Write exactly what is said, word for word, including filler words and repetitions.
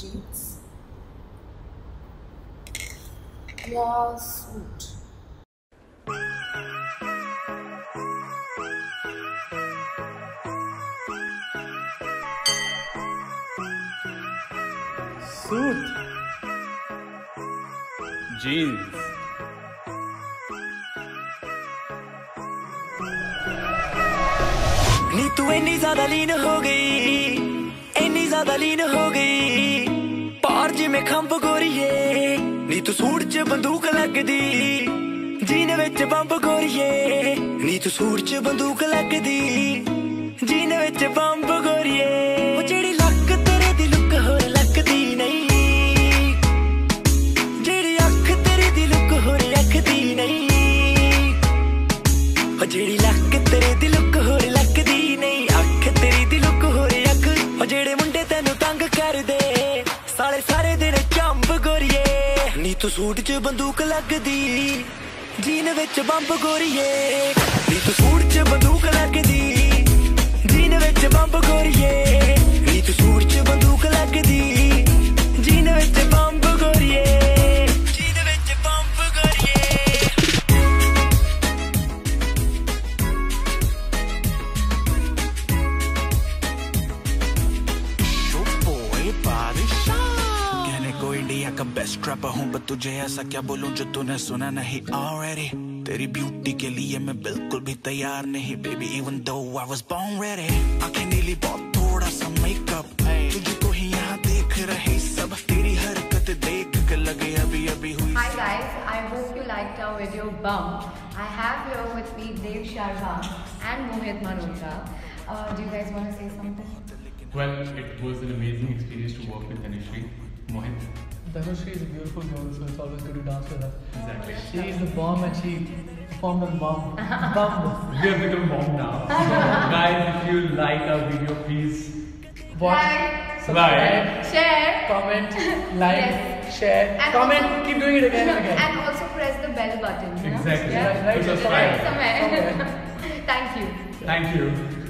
jeans या suit? Suit, jeans, नी तू इन्नी ज्यादा लीन हो गई, इन्नी ज्यादा लीन हो गई, पार जिमें खंभ गोरीए, नी तू सूट च बंदूक लगदी, जीन विच बंब गोरीए, नी तू सूट च बंदूक लगदी, जीन विच बंब गोरीए, ओ जेड़ी लक तेरे दी लुक होर लगदी नहीं, जेड़ी अख तेरे दी लुक होर रखदी नहीं, ओ जेड़ी लक तेरे दी लुक होर लगदी नहीं, अख तेरी दी लुक होर अख, ओ जेड़े मुंडे तैनू तंग कर दे साले सारे दिन चंब गोरीए, नी तू सूट च बंदूक लगदी, जीन विच बंब गोरीए, नी तू सूट च बंदूक लगदी, जीन विच बंब गोरीए, नी तू सूट च बंदूक लगदी, जीन विच बंब गोरीए, जीन विच बंब गोरीए। Yo boy बादशाह, कहने को इंडिया का बेस्ट रैपर हूँ, पर तुझे ऐसा क्या बोलूं जो तूने सुना नहीं already, तेरी ब्यूटी के लिए मैं बिल्कुल भी तैयार नहीं, baby even though I was born ready, आंखें नीली बहुत थोड़ा सा मेकअप, तुझको ही यहाँ देख रहे सब, तेरी हरकत देख कर लगे अभी अभी हुई। Hi guys, I hope you liked our video BAMB. I have here with me BADSHAH and Mohit Malhotra. Uh, do you guys want to say something? Well, it was an amazing experience to work with Dhanashree. Mohit? Dhanashree is a beautiful girl, so it's always good to dance with her. Exactly. She is the bomb and she performed on BAMB. BAMB. We have become bomb now. So, guys, if you like our video, please Watch, Like, subscribe, share, comment, like, Yes. share, And comment, also- keep doing it again and again. and also press the bell button. you know? Exactly. Yeah? Right, right, Subscribe. Somewhere. somewhere. Thank you. Thank you.